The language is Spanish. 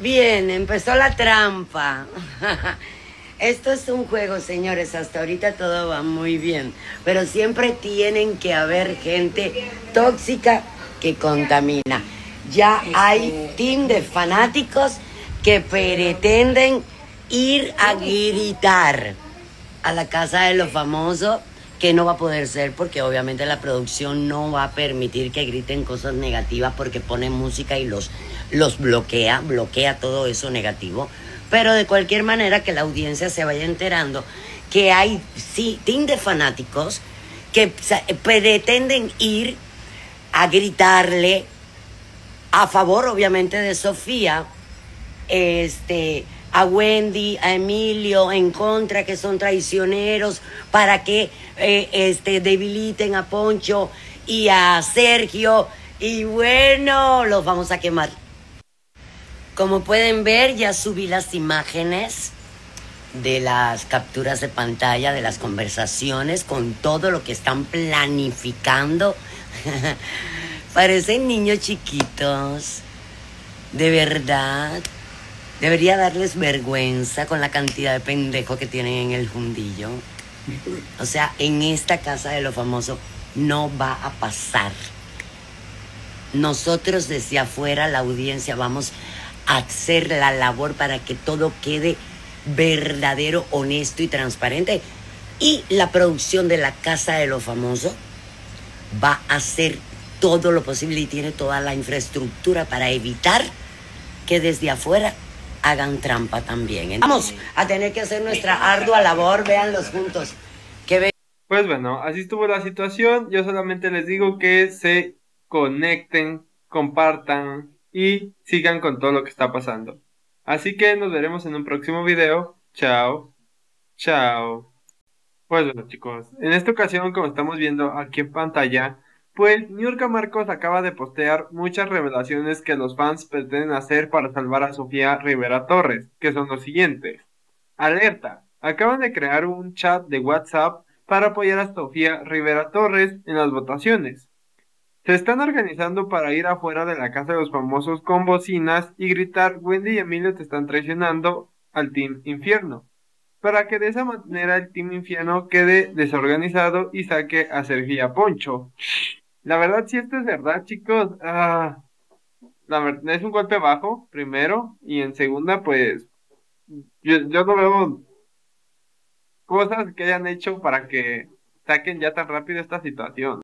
Bien, empezó la trampa. Esto es un juego, señores. Hasta ahorita todo va muy bien. Pero siempre tienen que haber gente tóxica que contamina. Ya hay team de fanáticos que pretenden ir a gritar a la casa de los famosos, que no va a poder ser porque obviamente la producción no va a permitir que griten cosas negativas porque pone música y los bloquea todo eso negativo. Pero de cualquier manera que la audiencia se vaya enterando que hay team de fanáticos que pretenden ir a gritarle a favor obviamente de Sofía, a Wendy, a Emilio, en contra, que son traicioneros, para que debiliten a Poncho y a Sergio, y bueno, los vamos a quemar. Como pueden ver, ya subí las imágenes de las capturas de pantalla, de las conversaciones, con todo lo que están planificando. Parecen niños chiquitos, de verdad. Debería darles vergüenza con la cantidad de pendejos que tienen en el fundillo. O sea, en esta casa de los famosos no va a pasar. Nosotros desde afuera, la audiencia, vamos a hacer la labor para que todo quede verdadero, honesto y transparente. Y la producción de la casa de los famosos va a hacer todo lo posible y tiene toda la infraestructura para evitar que desde afuera hagan trampa también. Vamos a tener que hacer nuestra ardua labor, véanlos juntos. Pues bueno, así estuvo la situación. Yo solamente les digo que se conecten, compartan y sigan con todo lo que está pasando. Así que nos veremos en un próximo video. Chao, chao. Pues bueno, chicos, en esta ocasión, como estamos viendo aquí en pantalla, pues Niurka Marcos acaba de postear muchas revelaciones que los fans pretenden hacer para salvar a Sofía Rivera Torres, que son los siguientes. Alerta, acaban de crear un chat de WhatsApp para apoyar a Sofía Rivera Torres en las votaciones. Se están organizando para ir afuera de la casa de los famosos con bocinas y gritar: Wendy y Emilio te están traicionando al Team Infierno, para que de esa manera el Team Infierno quede desorganizado y saque a Sergio y a Poncho. La verdad, si esto es verdad, chicos, la verdad es un golpe bajo, primero, y en segunda, pues, yo no veo cosas que hayan hecho para que saquen ya tan rápido esta situación.